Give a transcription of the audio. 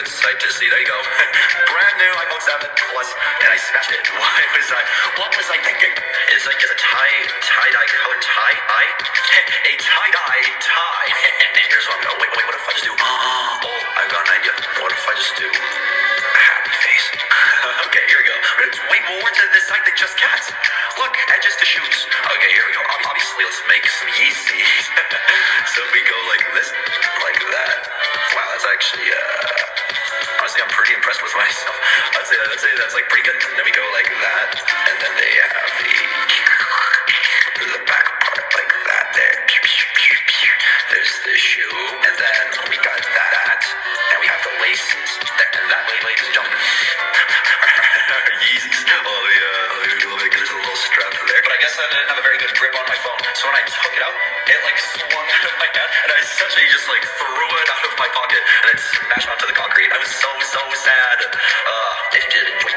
good sight to see. There you go. Brand new iPhone 7 Plus, and I smashed it. What was I thinking? It's like a tie-dye color tie? A tie-dye tie. Here's what I'm going. Wait, what if I just do, I've got an idea. What if I just do a happy face? Okay, here we go. There's way more to this site than just cats. Look, edges to shoes. Okay, here we go. Obviously, let's make some Yeezys. So if we go like this, like that. Wow, that's actually, honestly, I'm pretty impressed with myself. I'd say that's like pretty good. Then we go like that, and then they have the back part like that there. There's the shoe, and then we got that, and we have the laces. And that way, ladies and gentlemen, Yeezys. Oh yeah, there's a little strap there. But I guess I didn't have a very good grip on my phone, so when I took it out, it like swung out of my hand, and I essentially just like threw it out of my pocket, and it smashed onto the concrete. I was so sad. If you did enjoy